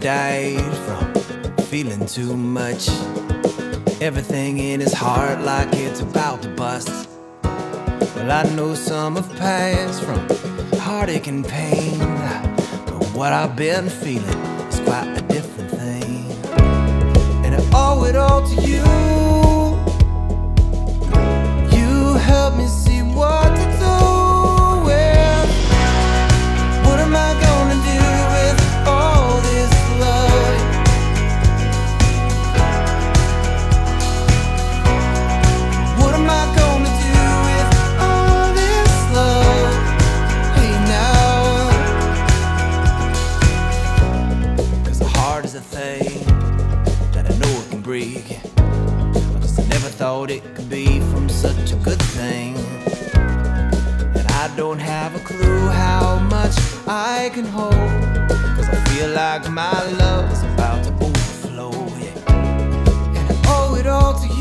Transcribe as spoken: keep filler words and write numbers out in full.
died from feeling too much. Everything in his heart like it's about to bust. Well, I know some have passed from heartache and pain, but what I've been feeling is quite a different thing. And I owe it all to you. You helped me see what to do with. What am I gonna do with all this love? What am I gonna do with all this love? Hey now, 'cause the heart is a thing that I know it can break, because I never thought it could be from such a good thing. And I don't have a clue how much I can hold, 'cause I feel like my love is about to overflow, yeah. And I owe it all to you.